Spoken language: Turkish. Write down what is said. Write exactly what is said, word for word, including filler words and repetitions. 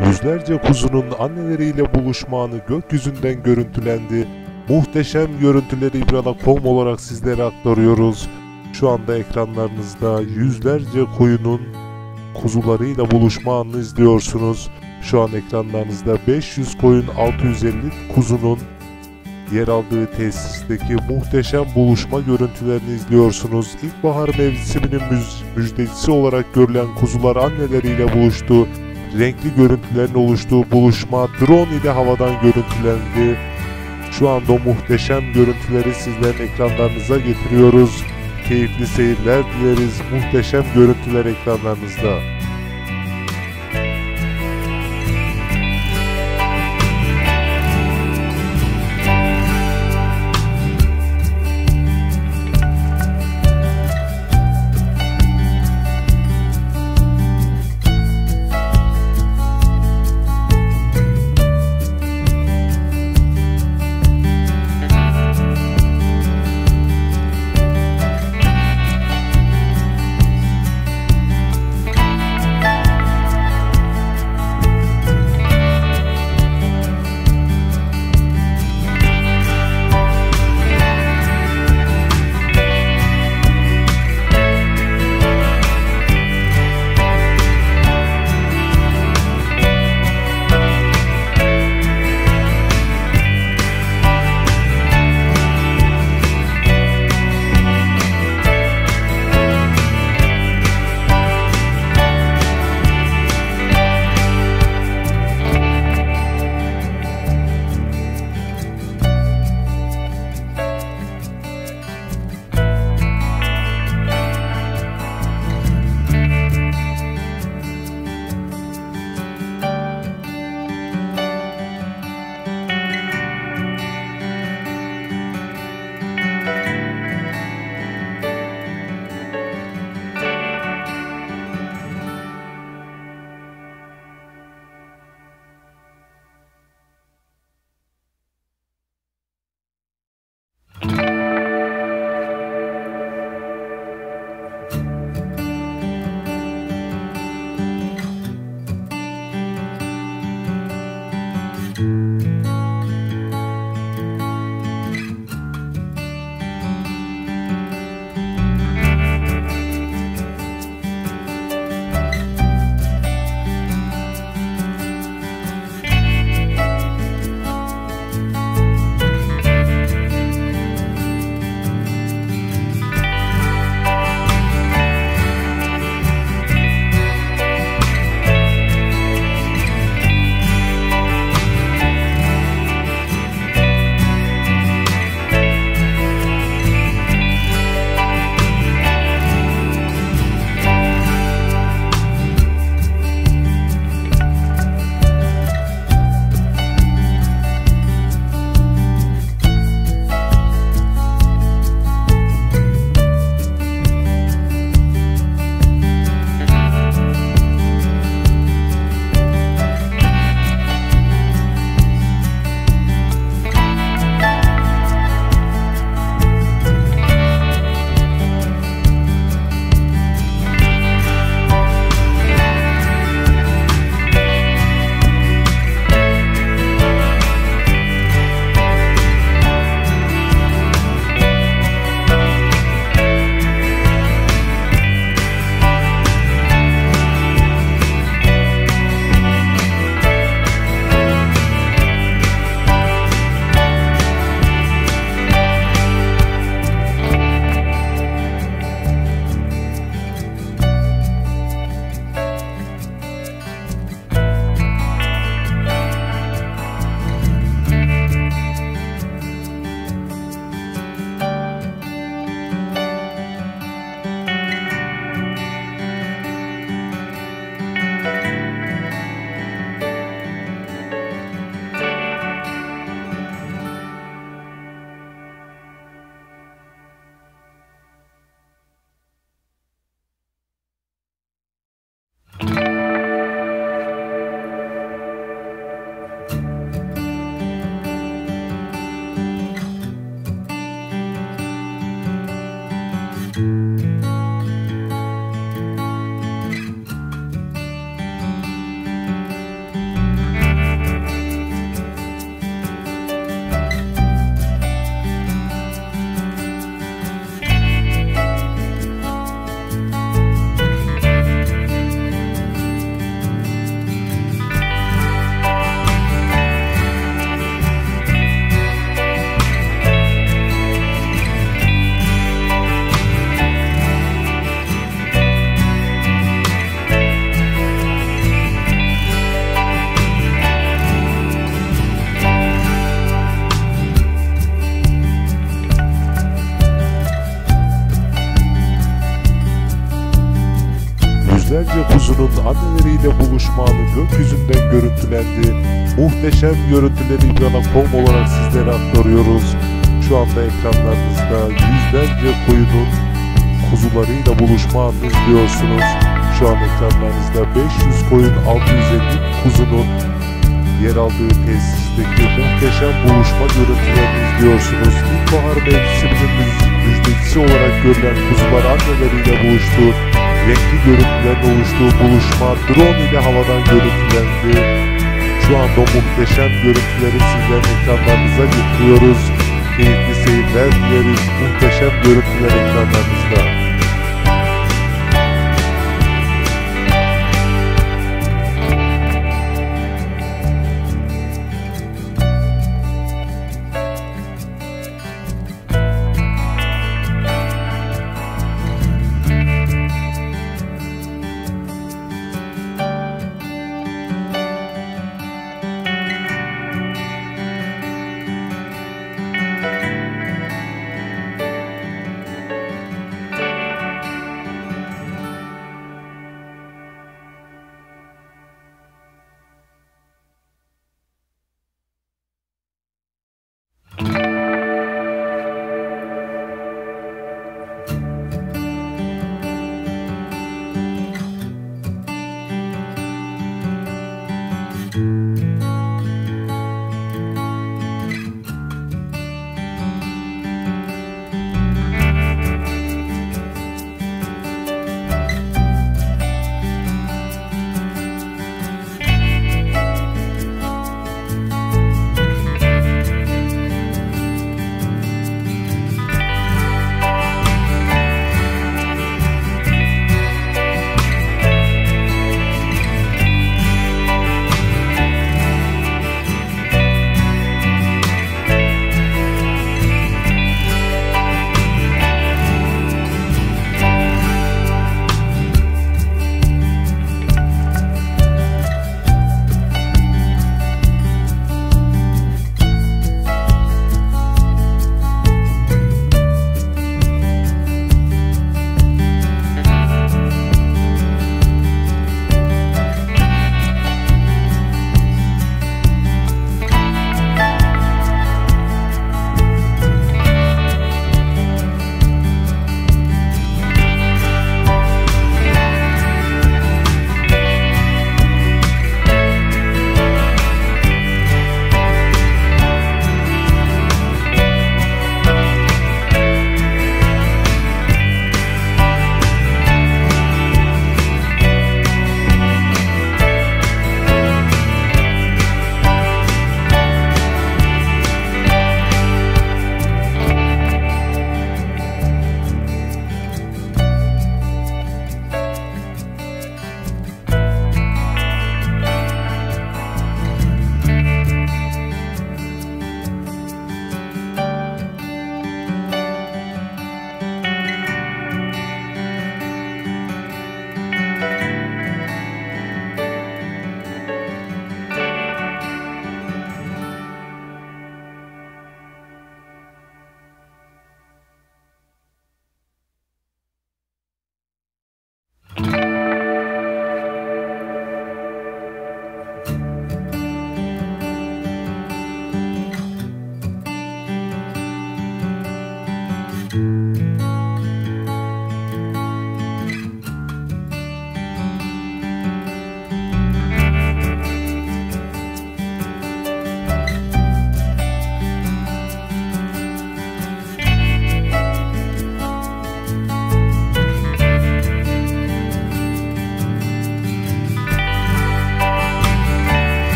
yüzlerce kuzunun anneleriyle buluşma anı gökyüzünden görüntülendi. Muhteşem görüntüleri ibrala nokta com olarak sizlere aktarıyoruz. Şu anda ekranlarınızda yüzlerce koyunun kuzularıyla buluşma anını izliyorsunuz. Şu an ekranlarınızda beş yüz koyun, altı yüz elli kuzunun yer aldığı tesisteki muhteşem buluşma görüntülerini izliyorsunuz. İlkbahar mevsiminin müjdecisi olarak görülen kuzular anneleriyle buluştu. Renkli görüntülerin oluştuğu buluşma drone ile havadan görüntülendi. Şu anda o muhteşem görüntüleri sizlerin ekranlarınıza getiriyoruz. Keyifli seyirler dileriz. Muhteşem görüntüler ekranlarınızda. koyunun anneleriyle buluşma anı gökyüzünden görüntülendi. Muhteşem görüntüleri İbrana nokta com olarak sizlere aktarıyoruz. Şu anda ekranlarınızda yüzlerce koyunun kuzularıyla buluşma anını izliyorsunuz. Şu an ekranlarınızda beş yüz koyun, altı yüz elli kuzunun yer aldığı tesisteki muhteşem buluşma görüntülerini izliyorsunuz. İlkbahar mevsiminin müjdecisi olarak görülen kuzular anneleriyle buluştu. Renkli görüntülerin oluştuğu buluşma drone ile havadan görüntülendi. Şu anda muhteşem görüntüleri sizlerin ekranlarınıza getiriyoruz. Keyifli seyirler dileriz. Muhteşem görüntüler ekranlarınızda.